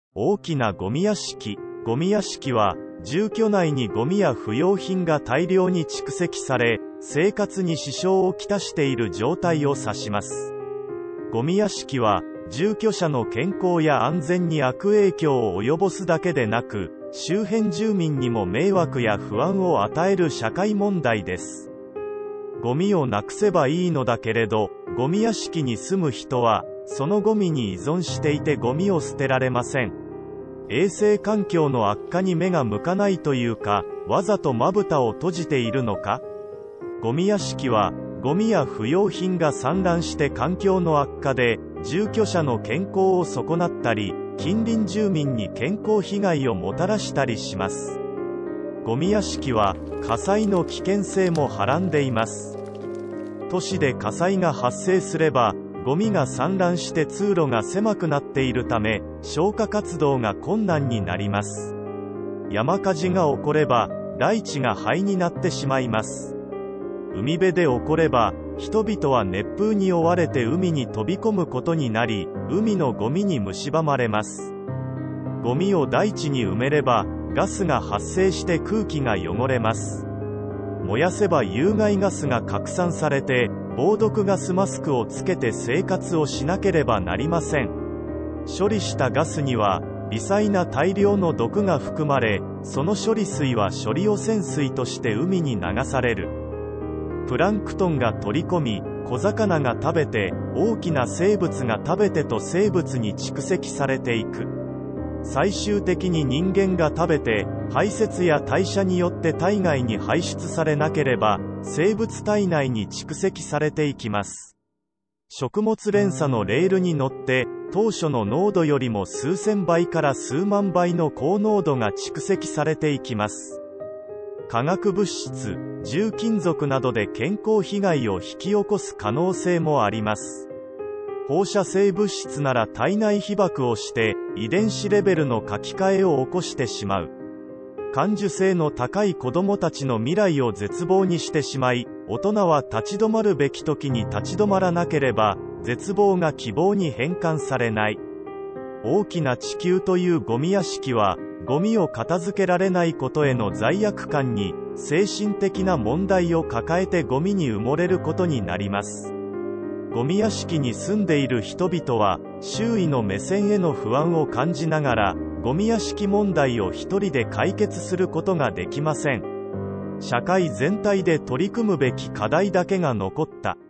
大きなゴミ屋敷。ゴミ屋敷は、住居内にゴミや不要品が大量に蓄積され、生活に支障をきたしている状態を指します。ゴミ屋敷は、住居者の健康や安全に悪影響を及ぼすだけでなく、周辺住民にも迷惑や不安を与える社会問題です。ゴミをなくせばいいのだけれど、ゴミ屋敷に住む人は、そのゴミに依存していてゴミを捨てられません。衛生環境の悪化に目が向かないというか、わざとまぶたを閉じているのか。ゴミ屋敷は、ゴミや不要品が散乱して環境の悪化で、住居者の健康を損なったり、近隣住民に健康被害をもたらしたりします。ゴミ屋敷は、火災の危険性もはらんでいます。都市で火災が発生すれば、ゴミが散乱して通路が狭くなっているため、消火活動が困難になります。山火事が起これば、大地が灰になってしまいます。海辺で起これば、人々は熱風に追われて海に飛び込むことになり、海のゴミに蝕まれます。ゴミを大地に埋めれば、ガスが発生して空気が汚れます。燃やせば有害ガスが拡散されて、防毒ガスマスクをつけて生活をしなければなりません。処理したガスには、微細な大量の毒が含まれ、その処理水は処理汚染水として海に流される。プランクトンが取り込み、小魚が食べて、大きな生物が食べてと生物に蓄積されていく。最終的に人間が食べて、排泄や代謝によって体外に排出されなければ、生物体内に蓄積されていきます。食物連鎖のレールに乗って、当初の濃度よりも数千倍から数万倍の高濃度が蓄積されていきます。化学物質、重金属などで健康被害を引き起こす可能性もあります。放射性物質なら体内被曝をして、遺伝子レベルの書き換えを起こしてしまう。感受性の高い子供たちの未来を絶望にしてしまい、大人は立ち止まるべき時に立ち止まらなければ、絶望が希望に変換されない。大きな地球というゴミ屋敷は、ゴミを片付けられないことへの罪悪感に、精神的な問題を抱えてゴミに埋もれることになります。ゴミ屋敷に住んでいる人々は、周囲の目線への不安を感じながら、ゴミ屋敷問題を一人で解決することができません。社会全体で取り組むべき課題だけが残った。